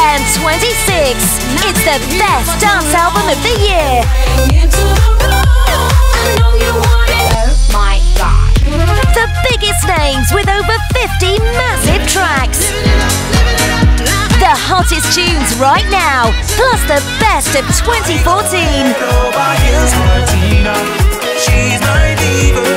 2026. It's the best dance album of the year. Oh my God. The biggest names with over 50 massive tracks. The hottest tunes right now, plus the best of 2014. She's my diva.